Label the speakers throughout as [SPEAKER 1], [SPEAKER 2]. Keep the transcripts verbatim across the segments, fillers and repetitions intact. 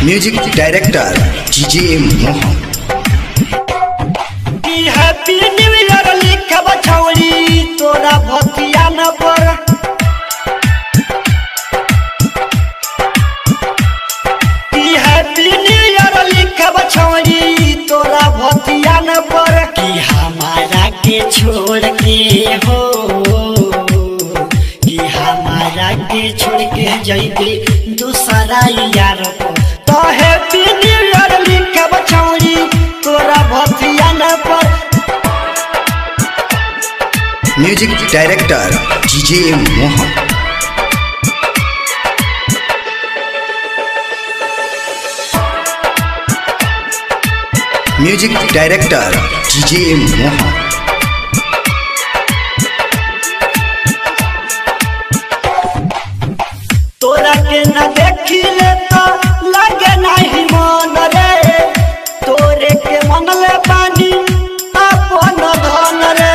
[SPEAKER 1] Music director DJ Mohan.
[SPEAKER 2] Happy new year लिखब छौरी तोरा भतिया न पर। हैप्पी न्यू ईयर लिखब छौरी तोरा भतिया न पर। कि हमारा के छोड़ के हो, कि हमारा के छोड़ के जइबे दूसरा यार को। तो हैप्पी न्यू ईयर लिखब छौरी तोरा भतिया न पर।
[SPEAKER 1] Music director DJ Mohan. Music director DJ Mohan.
[SPEAKER 2] तोरा के न देखी ले तो लगे नहीं मन रे। तोरे के मन ले पानी अपन धन रे।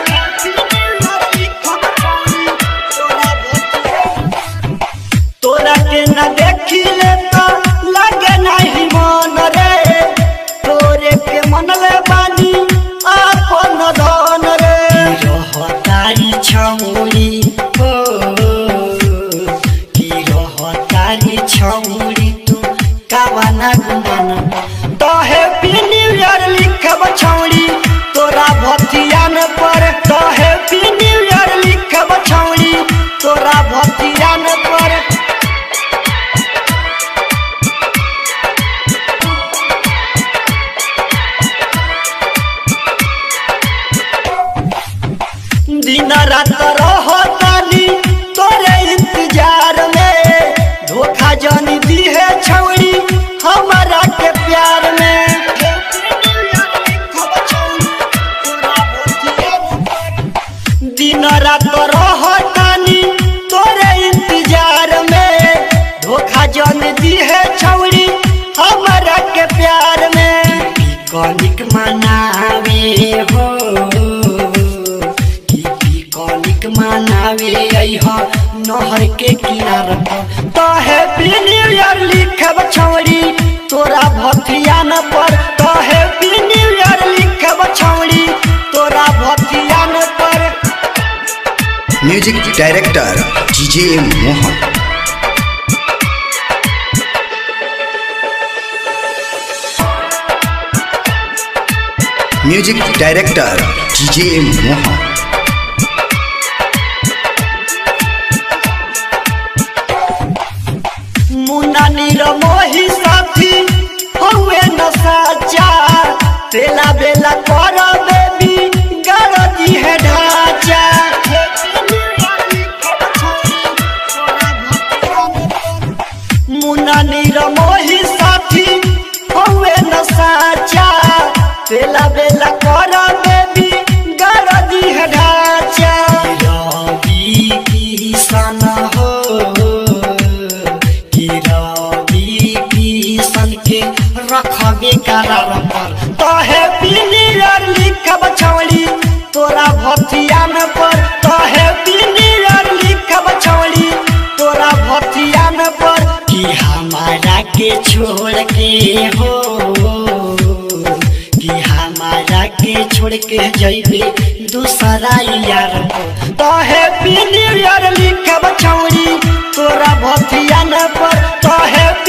[SPEAKER 2] तोरा के न देखी ले तो लगे नहीं मन रे। तोरे के मन ले पानी अपन धन रे। रहतारी छौरी हो, छौरी तू कावना गुमान। तो हैप्पी न्यू ईयर लिखब छौरी तोरा भतिया न पर। तो हैप्पी न्यू ईयर लिखब छौरी तोरा भतिया न पर। दिन रात रहतानी तोरे इंतजार में। धोखा जानी दी है छौरी हमारा के प्यार में। दिन रात रहतानी तोरे इंतजार में। धोखा जानी दी है छौरी हमारा के प्यार में। कनिक मनावे हो, कनिक मनावे अइहा नहर के किनार पर। तो हैप्पी न्यू ईयर लिखब छौरी तोरा भतिया न पर। तो हैप्पी न्यू ईयर लिखब छौरी तोरा भतिया न पर।
[SPEAKER 1] Music director DJ Mohan. Music director DJ Mohan.
[SPEAKER 2] Munna Nirmohi साथी हुए न साचा। तेला बेला कर बेबी गरदी है ढांचा। मुन्ना निरमोही साथी हुए न साचा। तेला बेला कर बेबी गरदी है ढांचा। रवि किसान हो, रखबे करार पर। तो हैप्पी न्यू ईयर लिखब छौरी तोरा भतिया न पर। तो हैप्पी न्यू ईयर लिखब छौरी तोरा भतिया न पर। कि हमारा के छोड़ के हो, कि हमारा के छोड़ के जइबे दूसरा यार को। तो हैप्पी न्यू ईयर लिखब छौरी तोरा भतिया न पर। तो हैप्पी